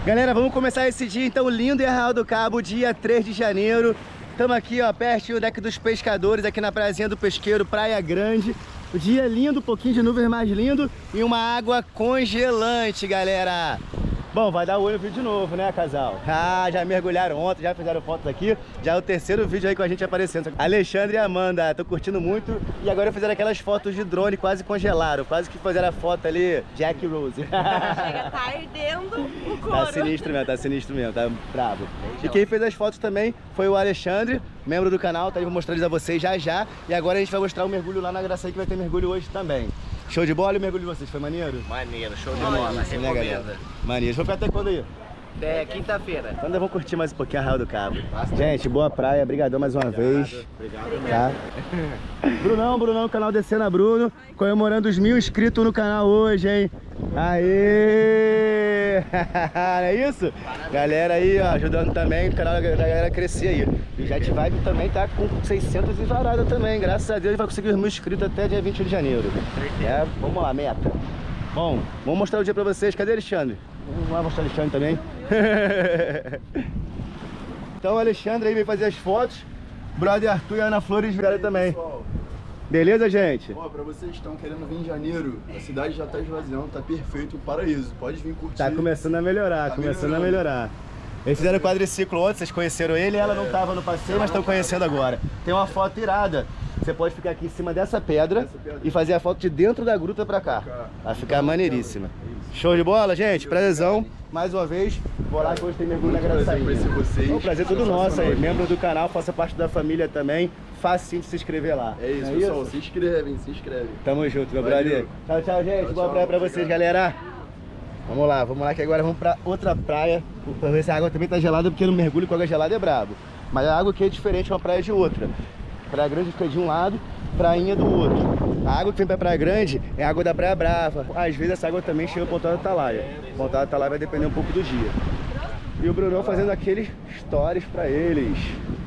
Galera, vamos começar esse dia então lindo em Arraial do Cabo, dia 3 de janeiro. Estamos aqui, ó, perto do deck dos pescadores, aqui na Prazinha do Pesqueiro, Praia Grande. O dia lindo, um pouquinho de nuvens mais lindo e uma água congelante, galera. Bom, vai dar olho no vídeo de novo, né, casal? Ah, já mergulharam ontem, já fizeram fotos aqui. Já é o terceiro vídeo aí com a gente aparecendo. Alexandre e Amanda, tô curtindo muito. E agora fizeram aquelas fotos de drone, quase congelaram. Quase que fizeram a foto ali, Jack e Rose. Chega, tá ardendo o couro. Tá sinistro mesmo, tá brabo. E quem fez as fotos também foi o Alexandre, membro do canal, tá aí, vou mostrar eles a vocês já já. E agora a gente vai mostrar o mergulho lá na Graçaí, que vai ter mergulho hoje também. Show de bola e o mergulho de vocês, foi maneiro? Maneiro, show de bola, recomenda. Maneiro, vou ficar até quando aí? Até quinta-feira. Então ainda vamos curtir mais um pouquinho Arraial do Cabo. Gente, boa praia, brigadão mais uma vez. Obrigado. Tá? Brunão, canal Descendo a Bruno, comemorando os 1000 inscritos no canal hoje, hein? Aê! É isso? Parabéns. Galera aí, ó, ajudando também o canal da galera a crescer aí. E o Jet Vibe também tá com 600 e varada também, graças a Deus vai conseguir os 1000 inscritos até dia 20 de janeiro. É, vamos lá, meta. Bom, vamos mostrar o dia pra vocês. Cadê Alexandre? Vamos lá mostrar o Alexandre também. Então o Alexandre aí veio fazer as fotos. Brother Arthur e Ana Flores vieram também. Pessoal. Beleza, gente? Ó, pra vocês que estão querendo vir em janeiro, a cidade já tá esvaziando, tá perfeito, o paraíso. Pode vir curtir. Tá começando a melhorar, Eles fizeram o quadriciclo ontem, vocês conheceram ele, ela não tava no passeio, mas estão conhecendo agora. Tem uma foto irada. Você pode ficar aqui em cima dessa pedra e fazer a foto de dentro da gruta pra cá. Vai ficar maneiríssima. Show de bola, gente? Prazerzão. Mais uma vez, vou lá que hoje tem mergulho na Graçaí. É um prazer todo nosso aí. Membro do canal, faça parte da família também. Facinho de se inscrever lá. É isso, pessoal. Se inscrevem. Tamo junto, meu brother. Tchau, gente. Boa praia pra vocês, galera. Vamos lá que agora vamos pra outra praia. Pra ver se a água também tá gelada, porque no mergulho com água gelada é brabo. Mas a água aqui é diferente uma praia de outra. Praia Grande fica de um lado, prainha do outro. A água que vem pra Praia Grande é a água da Praia Brava. Às vezes essa água também chega ao Pontal da Atalaia. O Pontal da Atalaia vai depender um pouco do dia. E o Brunão fazendo aqueles stories pra eles.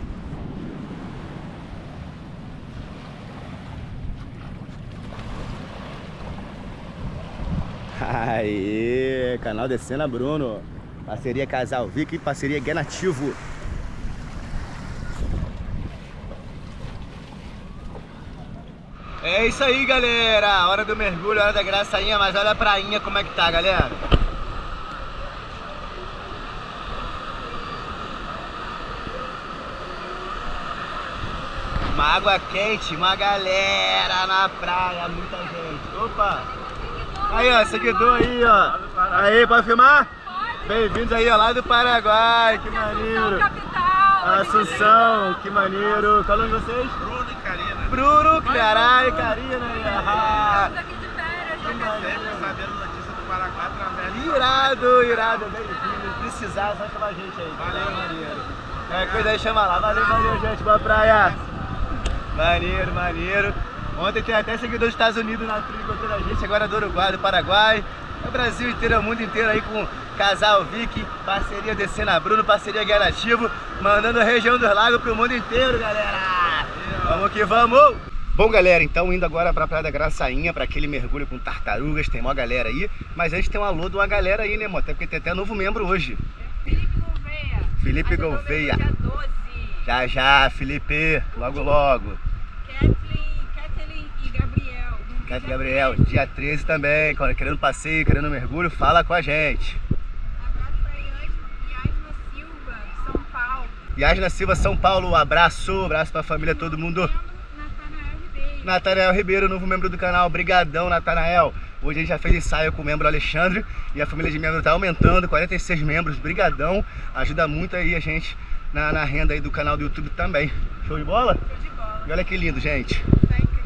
Aê, canal Descendo a Bruno. Parceria Casal Vic e parceria Guia Nativo. É isso aí, galera. Hora do mergulho, hora da graçainha, mas olha a prainha como é que tá, galera. Uma água quente, uma galera na praia, muita gente. Opa! Aí, ó, seguidor aí, ó. Aí, pode filmar? Bem-vindos aí, ó, lá do Paraguai, que maneiro. Assunção, que maneiro. Qual é o nome de vocês? Bruno e Karina. Bruno, caralho, e Karina. Sabendo notícia do Paraguai através do Irado, bem-vindo. Precisar, só chamar a gente aí. Valeu, maneiro. É, coisa aí, chama lá. Valeu, gente. Boa praia. Maneiro. Ontem tem até seguidor dos Estados Unidos na trilha encontrando a gente, agora do Uruguai, do Paraguai. É o Brasil inteiro, o mundo inteiro aí com Casal Vic, parceria Descendo a Bruno, parceria Guia Nativo, mandando a região dos lagos pro mundo inteiro, galera! Vamos que vamos! Bom, galera, então indo agora pra Praia da Graçainha, pra aquele mergulho com tartarugas, tem uma galera aí, mas antes tem um alô de uma galera aí, né, amor? Até porque tem até novo membro hoje. Felipe Gouveia. Dia 12. Já, Felipe, logo. Gabriel, dia 13 também, querendo passeio, querendo mergulho, fala com a gente. Abraço pra Yasna Silva, São Paulo. Yasna Silva, São Paulo, abraço pra família, todo mundo. Natanael Ribeiro, novo membro do canal, brigadão, Natanael. Hoje a gente já fez ensaio com o membro Alexandre e a família de membros tá aumentando, 46 membros, brigadão. Ajuda muito aí a gente na renda aí do canal do YouTube também. Show de bola? Show de bola. E olha que lindo, gente. Tá incrível.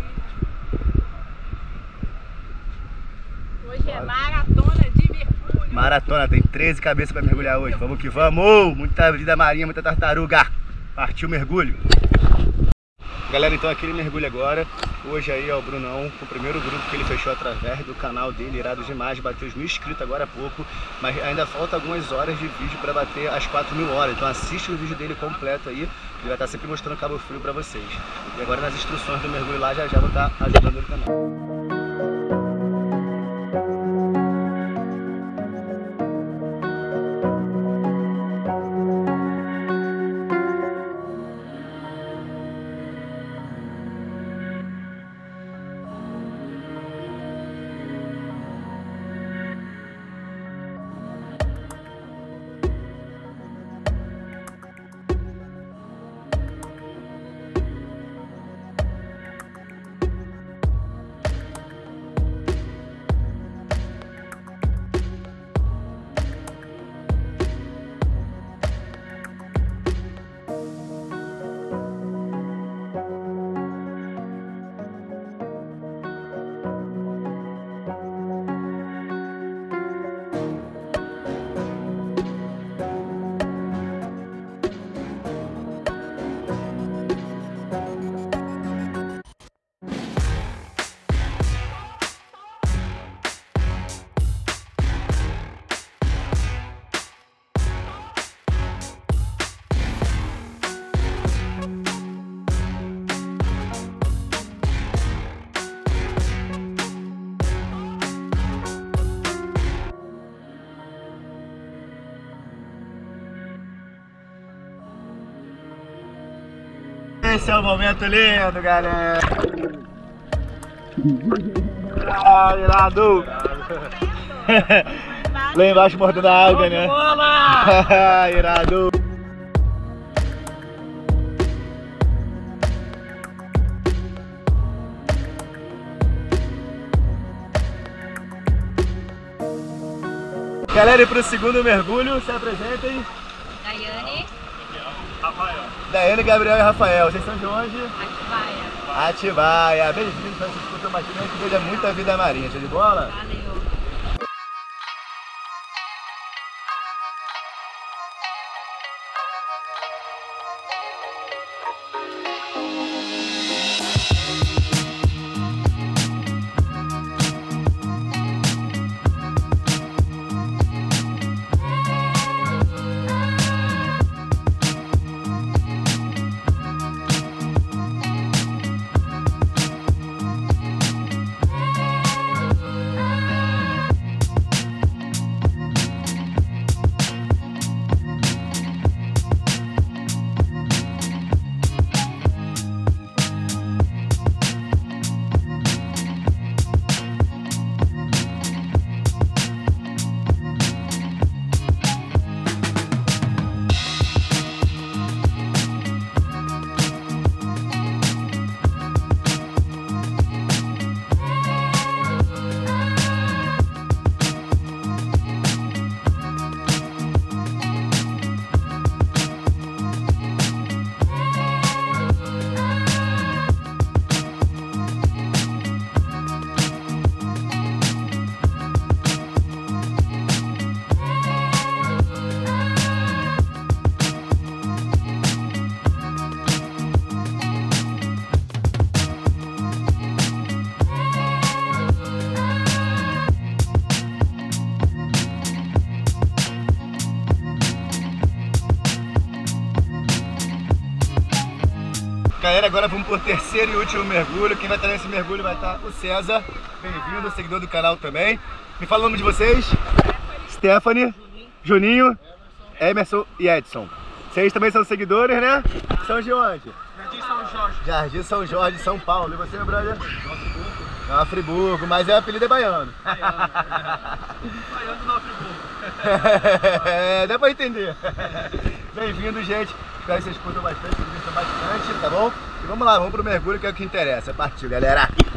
Hoje é maratona de mergulho. Maratona, tem 13 cabeças para mergulhar hoje. Vamos que vamos! Muita vida marinha, muita tartaruga. Partiu o mergulho. Galera, então aquele mergulho agora. Hoje aí é o Brunão, com o primeiro grupo que ele fechou através do canal dele, irado demais. Bateu os 1000 inscritos agora há pouco. Mas ainda falta algumas horas de vídeo para bater as 4000 horas. Então assiste o vídeo dele completo aí. Ele vai estar sempre mostrando Cabo Frio para vocês. E agora nas instruções do mergulho lá já vou estar ajudando ele também. Esse é o momento lindo, galera. Ah, irado. Lá embaixo mordendo a água, né? Irado. Galera, e pro segundo mergulho, se apresentem. Daiane. Daiane, Gabriel e Rafael. Vocês são de onde? Atibaia. Atibaia. Bem-vindos para esse escuta bastante, que veja muita vida marinha. Show de bola? Valeu. Galera, agora vamos pro terceiro e último mergulho. Quem vai estar nesse mergulho vai estar o César. Bem-vindo, seguidor do canal também. Me fala o nome de vocês. Stephanie, Juninho, Emerson e Edson. Vocês também são seguidores, né? São de onde? Jardim São Jorge. Jardim São Jorge, São Paulo. E você, meu brother? Nova Friburgo, mas é o apelido é baiano. Baiano Nova Friburgo. É, dá pra entender. Bem-vindo, gente. Espero que vocês curtam bastante, tá bom? E vamos lá, vamos pro mergulho que é o que interessa. Partiu, galera!